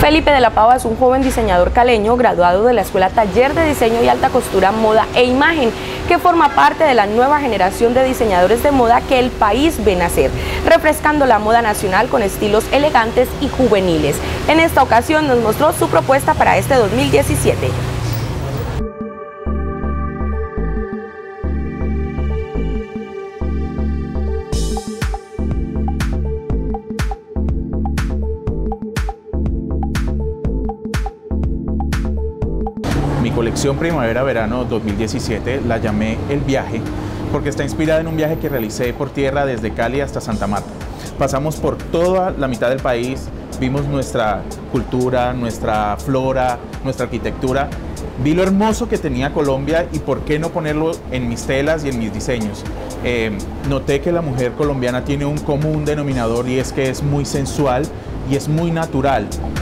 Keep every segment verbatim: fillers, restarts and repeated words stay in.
Felipe de la Pava es un joven diseñador caleño graduado de la Escuela Taller de Diseño y Alta Costura, Moda e Imagen, que forma parte de la nueva generación de diseñadores de moda que el país ve nacer, refrescando la moda nacional con estilos elegantes y juveniles. En esta ocasión nos mostró su propuesta para este dos mil diecisiete. Mi colección Primavera-Verano dos mil diecisiete la llamé El Viaje porque está inspirada en un viaje que realicé por tierra desde Cali hasta Santa Marta. Pasamos por toda la mitad del país, vimos nuestra cultura, nuestra flora, nuestra arquitectura, vi lo hermoso que tenía Colombia y por qué no ponerlo en mis telas y en mis diseños. Eh, noté que la mujer colombiana tiene un común denominador y es que es muy sensual y es muy natural.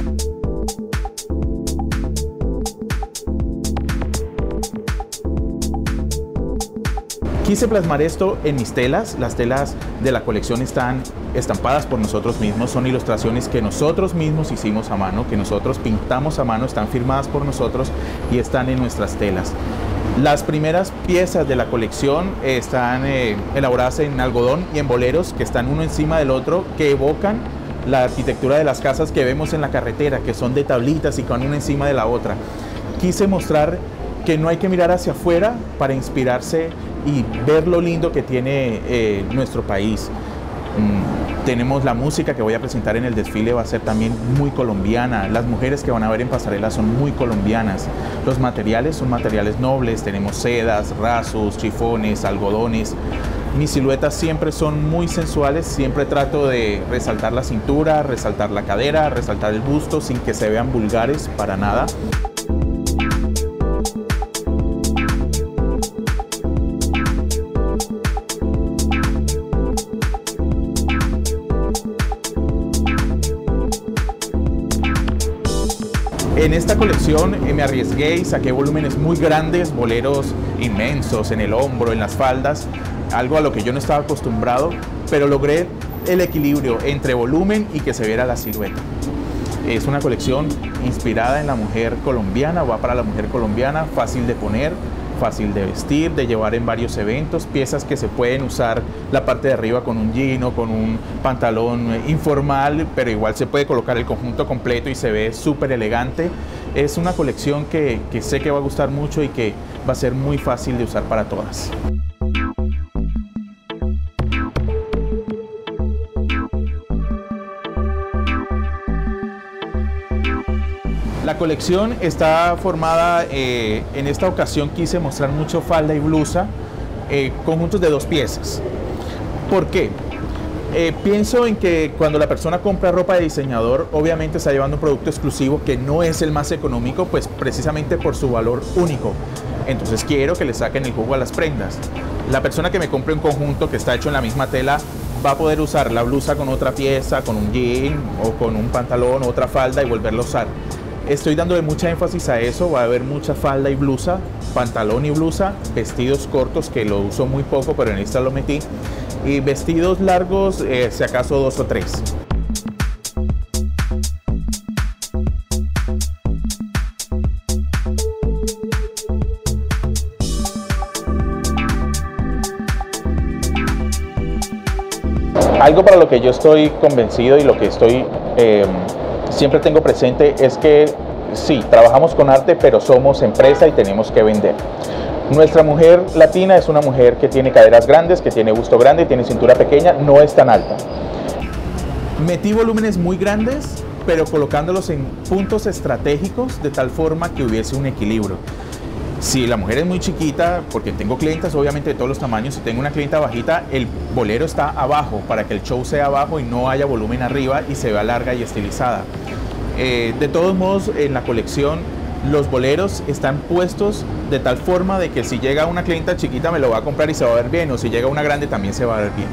Quise plasmar esto en mis telas. Las telas de la colección están estampadas por nosotros mismos, son ilustraciones que nosotros mismos hicimos a mano, que nosotros pintamos a mano, están firmadas por nosotros y están en nuestras telas. Las primeras piezas de la colección están eh, elaboradas en algodón y en boleros que están uno encima del otro, que evocan la arquitectura de las casas que vemos en la carretera, que son de tablitas y con una encima de la otra. Quise mostrar que no hay que mirar hacia afuera para inspirarse y ver lo lindo que tiene eh, nuestro país. Mm, tenemos la música que voy a presentar en el desfile, va a ser también muy colombiana. Las mujeres que van a ver en pasarela son muy colombianas. Los materiales son materiales nobles, tenemos sedas, rasos, chifones, algodones. Mis siluetas siempre son muy sensuales, siempre trato de resaltar la cintura, resaltar la cadera, resaltar el busto sin que se vean vulgares para nada. En esta colección eh, me arriesgué y saqué volúmenes muy grandes, boleros inmensos en el hombro, en las faldas, algo a lo que yo no estaba acostumbrado, pero logré el equilibrio entre volumen y que se viera la silueta. Es una colección inspirada en la mujer colombiana, va para la mujer colombiana, fácil de poner, fácil de vestir, de llevar en varios eventos, piezas que se pueden usar la parte de arriba con un jean o con un pantalón informal, pero igual se puede colocar el conjunto completo y se ve súper elegante. Es una colección que, que sé que va a gustar mucho y que va a ser muy fácil de usar para todas. La colección está formada, eh, en esta ocasión quise mostrar mucho falda y blusa, eh, conjuntos de dos piezas. ¿Por qué? Eh, pienso en que cuando la persona compra ropa de diseñador, obviamente está llevando un producto exclusivo que no es el más económico, pues precisamente por su valor único. Entonces quiero que le saquen el jugo a las prendas. La persona que me compre un conjunto que está hecho en la misma tela va a poder usar la blusa con otra pieza, con un jean o con un pantalón o otra falda y volverla a usar. Estoy dándole mucha énfasis a eso, va a haber mucha falda y blusa, pantalón y blusa, vestidos cortos que lo uso muy poco, pero en esta lo metí, y vestidos largos, eh, si acaso dos o tres. Algo para lo que yo estoy convencido y lo que estoy eh, siempre tengo presente es que sí, trabajamos con arte, pero somos empresa y tenemos que vender. Nuestra mujer latina es una mujer que tiene caderas grandes, que tiene busto grande, tiene cintura pequeña, no es tan alta. Metí volúmenes muy grandes, pero colocándolos en puntos estratégicos de tal forma que hubiese un equilibrio. Si la mujer es muy chiquita, porque tengo clientas obviamente de todos los tamaños, si tengo una clienta bajita, el bolero está abajo para que el show sea abajo y no haya volumen arriba y se vea larga y estilizada. Eh, de todos modos, en la colección los boleros están puestos de tal forma de que si llega una clienta chiquita me lo va a comprar y se va a ver bien, o si llega una grande también se va a ver bien.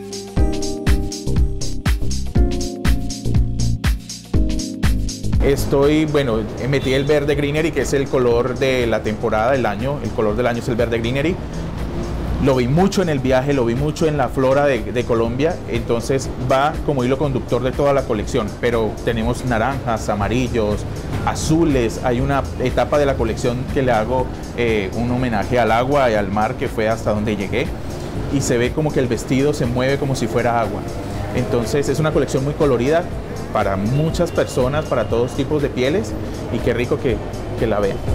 Estoy, bueno, metí el verde greenery, que es el color de la temporada del año, el color del año es el verde greenery. lo vi mucho en el viaje, lo vi mucho en la flora de, de Colombia, entonces va como hilo conductor de toda la colección, pero tenemos naranjas, amarillos, azules, hay una etapa de la colección que le hago eh, un homenaje al agua y al mar, que fue hasta donde llegué, y se ve como que el vestido se mueve como si fuera agua. Entonces es una colección muy colorida para muchas personas, para todos tipos de pieles, y qué rico que, que la vean.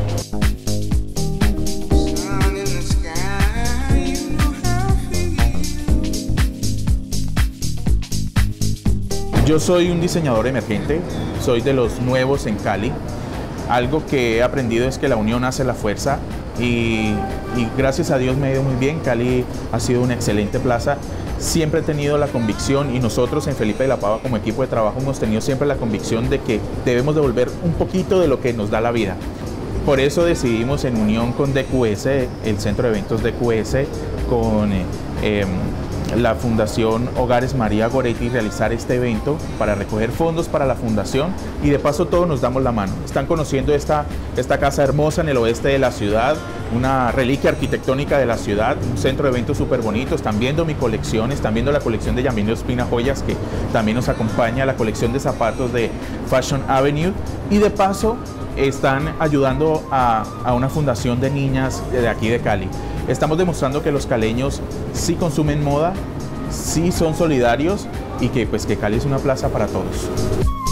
Yo soy un diseñador emergente, soy de los nuevos en Cali. Algo que he aprendido es que la unión hace la fuerza y, y gracias a Dios me ha ido muy bien. Cali ha sido una excelente plaza. Siempre he tenido la convicción, y nosotros en Felipe de la Pava como equipo de trabajo hemos tenido siempre la convicción de que debemos devolver un poquito de lo que nos da la vida. Por eso decidimos, en unión con D Q S, el Centro de Eventos D Q S, con eh, eh, la Fundación Hogares María Goretti, realizar este evento para recoger fondos para la fundación, y de paso todos nos damos la mano. Están conociendo esta, esta casa hermosa en el oeste de la ciudad, una reliquia arquitectónica de la ciudad, un centro de eventos súper bonito. Están viendo mi colección, están viendo la colección de Yamil Ospina Joyas, que también nos acompaña, la colección de zapatos de Fashion Avenue, y de paso están ayudando a, a una fundación de niñas de aquí de Cali. Estamos demostrando que los caleños sí consumen moda, sí son solidarios, y que, pues, que Cali es una plaza para todos.